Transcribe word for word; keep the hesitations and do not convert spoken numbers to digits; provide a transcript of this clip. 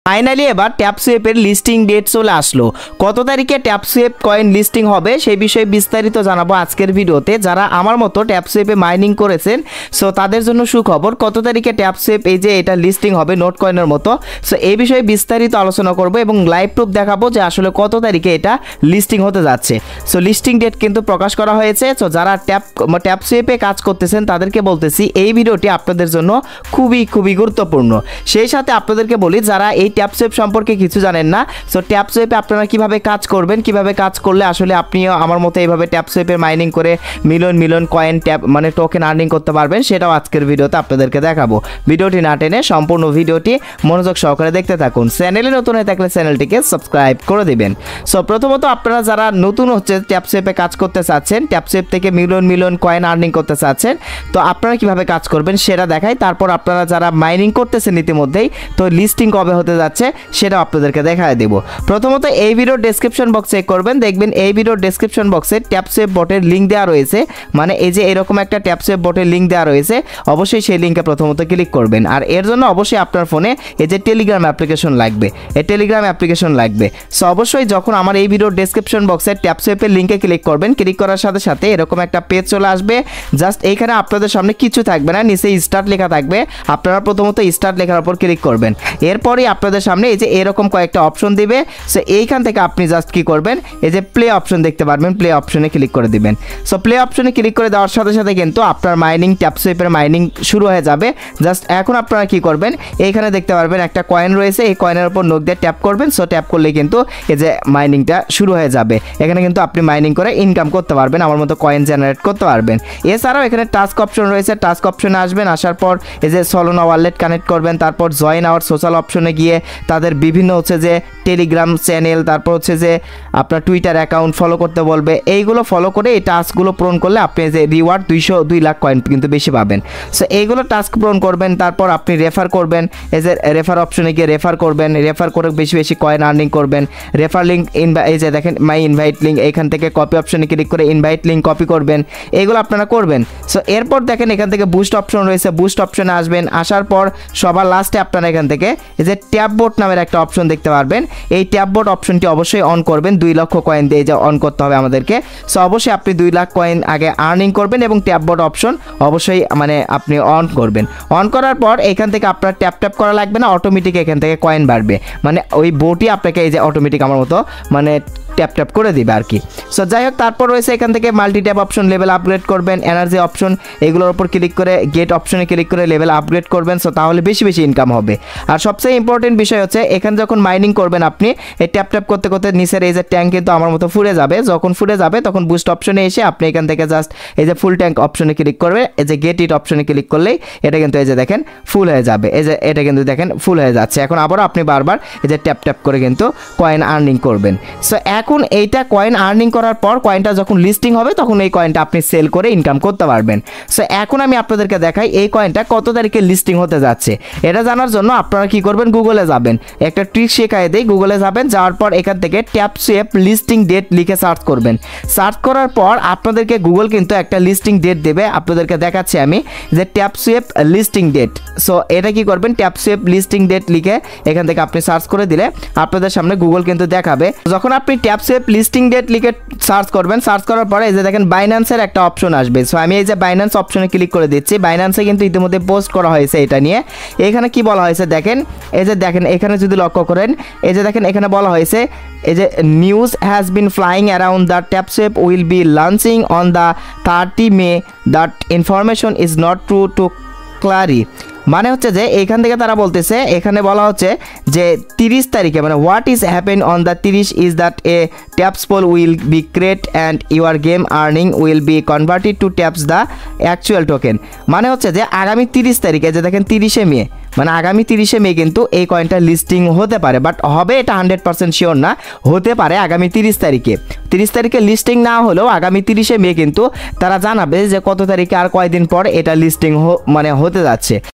Finally এবার ট্যাপসুয়েপের listing date চলে আসলো। কত তারিখে ট্যাপসুয়েপ কয়েন লিস্টিং হবে সেই বিষয়ে বিস্তারিত জানাবো আজকের ভিডিওতে। যারা আমার মতো ট্যাপসুয়েপে মাইনিং করেছেন সো তাদের জন্য সুখবর, কত তারিখে ট্যাপসুয়েপ এই যে এটা লিস্টিং হবে নোট কয়েনের মতো। সো এই বিষয়ে বিস্তারিত আলোচনা করব এবং লাইভ প্রুফ দেখাবো যে আসলে কত তারিখে এটা লিস্টিং হতে যাচ্ছে। সো লিস্টিং ডেট কিন্তু প্রকাশ করা হয়েছে। সো যারা ট্যাপ ট্যাপসুয়েপে কাজ করতেছেন তাদেরকে বলতেছি এই ভিডিওটি আপনাদের জন্য খুবই খুবই গুরুত্বপূর্ণ। সেই সাথে আপনাদেরকে বলি যারা এই ট্যাপসুয়েপ সম্পর্কে কিছু জানেন না, সো ট্যাপসুয়েপে আপনারা কিভাবে কাজ করবেন, কিভাবে কাজ করলে আসলে আপনিও আমার মতো এইভাবে ট্যাপসুয়েপের মাইনিং করে মিলিয়ন মিলিয়ন কয়েন ট্যাপ মানে টোকেন আর্নিং করতে পারবেন, সেটাও আজকের ভিডিওতে আপনাদেরকে দেখাবো। ভিডিওটি না টেনে সম্পূর্ণ ভিডিওটি মনোযোগ সহকারে দেখতে থাকুন। চ্যানেলে নতুন হয়ে থাকলে চ্যানেলটিকে সাবস্ক্রাইব করে দিবেন। সো প্রথমত আপনারা যারা নতুন হচ্ছে ট্যাপসুয়েপে কাজ করতে চাচ্ছেন, ট্যাপসুয়েপ থেকে মিলিয়ন মিলিয়ন কয়েন আর্নিং করতে চাচ্ছেন, তো আপনারা কিভাবে কাজ করবেন সেটা দেখাই। তারপর আপনারা যারা মাইনিং করতেছেন ইতিমধ্যেই, তো লিস্টিং কবে হতে যাচ্ছে সেটা আপনাদেরকে দেখায় দেব। প্রথমত এই ভিডিওর ডেসক্রিপশন বক্স চেক করবেন, দেখবেন এই ভিডিওর ডেসক্রিপশন বক্সে ট্যাপসুয়েপ বটের লিঙ্ক দেওয়া রয়েছে। মানে এই যে এরকম একটা ট্যাপসুয়েপ বটের লিঙ্ক দেওয়া রয়েছে, অবশ্যই সেই লিঙ্কে প্রথমত ক্লিক করবেন। আর এর জন্য অবশ্যই আপনার ফোনে এই যে টেলিগ্রাম অ্যাপ্লিকেশন লাগবে, এই টেলিগ্রাম অ্যাপ্লিকেশন লাগবে। সো অবশ্যই যখন আমার এই ভিডিওর ডেসক্রিপশন বক্সে ট্যাপসুয়েপের লিঙ্কে ক্লিক করবেন, ক্লিক করার সাথে সাথে এরকম একটা পেজ চলে আসবে। জাস্ট এইখানে আপনাদের সামনে কিছু থাকবে না, নিচে স্টার্ট লেখা থাকবে। আপনারা প্রথমত স্টার্ট লেখার উপর ক্লিক করবেন। এরপরই আপনাদের সামনে এই যে এরকম কয়েকটা অপশন দিবে। সো এইখান থেকে আপনি জাস্ট কি করবেন, এই যে প্লে অপশন দেখতে পারবেন, প্লে অপশনে ক্লিক করে দিবেন। সো প্লে অপশনে ক্লিক করে দেওয়ার সাথে সাথে কিন্তু আপনার মাইনিং ট্যাপসুয়েপের মাইনিং শুরু হয়ে যাবে। জাস্ট এখন আপনারা কি করবেন, এইখানে দেখতে পারবেন একটা কয়েন রয়েছে, এই কয়েনের উপর নখ দিয়ে ট্যাপ করবেন। সো ট্যাপ করলে কিন্তু এই যে মাইনিংটা শুরু হয়ে যাবে। এখানে কিন্তু আপনি মাইনিং করে ইনকাম করতে পারবেন, আমার মতো কয়েন জেনারেট করতে পারবেন। এছাড়াও এখানে টাস্ক অপশন রয়েছে, টাস্ক অপশনে আসবেন, আসার পর এই যে সলোনা ওয়ালেট কানেক্ট করবেন। তারপর জয়েন আওয়ার সোশ্যাল অপশনে গিয়ে তাদের বিভিন্ন হচ্ছে যে টেলিগ্রাম চ্যানেল, তারপর হচ্ছে যে আপনার টুইটার অ্যাকাউন্ট ফলো করতে বলবে, এইগুলো ফলো করে এই টাস্কগুলো পূরণ করলে আপনি যে রিওয়ার্ড দুইশো দুই লাখ কয়েন কিন্তু বেশি পাবেন। সো এইগুলো টাস্ক পূরণ করবেন, তারপর আপনি রেফার করবেন, এই যে রেফার অপশনে গিয়ে রেফার করবেন, রেফার করে বেশি বেশি কয়েন আর্নিং করবেন। রেফার লিঙ্ক এই যে দেখেন মাই ইনভাইট লিঙ্ক, এইখান থেকে কপি অপশনে ক্লিক করে ইনভাইট লিঙ্ক কপি করবেন, এইগুলো আপনারা করবেন। সো এরপর দেখেন এখান থেকে বুস্ট অপশন রয়েছে, বুস্ট অপশনে আসবেন। আসার পর সবার লাস্টে আপনারা এখান থেকে এই যে ট্যাপ বোট নামের একটা অপশন দেখতে পারবেন, এই ট্যাপ বোট অপশনটি অবশ্যই অন করবেন। দুই লক্ষ কয়েন দিয়ে যে অন করতে হবে আমাদেরকে। সো অবশ্যই আপনি দুই লাখ কয়েন আগে আর্নিং করবেন এবং ট্যাপ বোট অপশন অবশ্যই মানে আপনি অন করবেন। অন করার পর এখান থেকে আপনার ট্যাপ ট্যাপ করা লাগবে না, অটোমেটিক এখান থেকে কয়েন বাড়বে। মানে ওই বোটই আপনাকে এই যে অটোমেটিক আমার মতো মানে ট্যাপ ট্যাপ করে দিবে আর কি। সো যাই হোক, তারপর রয়েছে এখান থেকে multi tap option, level upgrade করবেন, এনার্জি অপশন, এগুলোর উপর ক্লিক করে গেট অপশনে ক্লিক করে লেভেল আপগ্রেড করবেন। সো তাহলে বেশি বেশি ইনকাম হবে। আর সবচেয়ে ইম্পর্টেন্ট বিষয় হচ্ছে এখানে যখন মাইনিং করবেন আপনি এই ট্যাপ ট্যাপ করতে করতে নিচের এই যে ট্যাঙ্ক কিন্তু আমার মতো ফুলে যাবে। যখন ফুলে যাবে তখন বুস্ট অপশনে এসে আপনি এখান থেকে জাস্ট এই যে ফুল ট্যাঙ্ক অপশনে ক্লিক করবে, এই যে গেট ইট অপশনে ক্লিক করলেই এটা কিন্তু এই যে দেখেন ফুল হয়ে যাবে। এই যে এটা কিন্তু দেখেন ফুল হয়ে যাচ্ছে। এখন আবারও আপনি বারবার এই যে ট্যাপ ট্যাপ করে কিন্তু কয়েন আর্নিং করবেন। সো এখন এইটা কয়েন আর্নিং করার পর কয়েনটা যখন লিস্টিং হবে তখন এই কয়েনটা আপনি সেল করে ইনকাম করতে পারবেন। সো এখন আমি আপনাদেরকে দেখাই এই কয়েনটা কত তারিখে লিস্টিং হতে যাচ্ছে। এটা জানার জন্য আপনারা কি করবেন, গুগলে যাবেন, একটা ট্রিক শেখায় দেই। গুগলে যাবেন, যাওয়ার পর এখান থেকে ট্যাপসুয়েপ লিস্টিং ডেট লিখে সার্চ করবেন। সার্চ করার পর আপনাদেরকে গুগল কিন্তু একটা লিস্টিং ডেট দেবে। আপনাদেরকে দেখাচ্ছি আমি যে ট্যাপসুয়েপ লিস্টিং ডেট। সো এটা কি করবেন, ট্যাপসুয়েপ লিস্টিং ডেট লিখে এখান থেকে আপনি সার্চ করে দিলে আপনাদের সামনে গুগল কিন্তু দেখাবে। যখন আপনি ট্যাপসুয়েপ লিস্টিং ডেট লিখে সার্চ করবেন, সার্চ করার পরে এই যে দেখেন বাইন্যান্সের একটা অপশন আসবে। সো আমি এই যে বাইন্যান্স অপশনে ক্লিক করে দিচ্ছি। বাইন্যান্সে কিন্তু ইতিমধ্যে পোস্ট করা হয়েছে এটা নিয়ে। এখানে কি বলা হয়েছে দেখেন, এই যে দেখেন এখানে যদি লক্ষ্য করেন, এই যে দেখেন এখানে বলা হয়েছে এই যে news has been flying around the TapSwap will be launching on the thirty May, that information is not true to clarify. মানে হচ্ছে যে এখান থেকে তারা বলতেছে, এখানে বলা হচ্ছে যে তিরিশ তারিখে মানে what is happen on the তিরিশ is that a taps pool will be create and your game earning will be converted to taps the actual token. মানে হচ্ছে যে আগামী তিরিশ তারিখে যে দেখেন তিরিশে মে, মানে আগামী তিরিশে মে কিন্তু এই কয়েনটা লিস্টিং হতে পারে, বাট হবে এটা হান্ড্রেড পার্সেন্ট শিওর না, হতে পারে আগামী তিরিশ তারিখে। তিরিশ তারিখে লিস্টিং না হলেও আগামী তিরিশে মে কিন্তু তারা জানাবে যে কত তারিখে আর কয়দিন পর এটা লিস্টিং মানে হতে যাচ্ছে।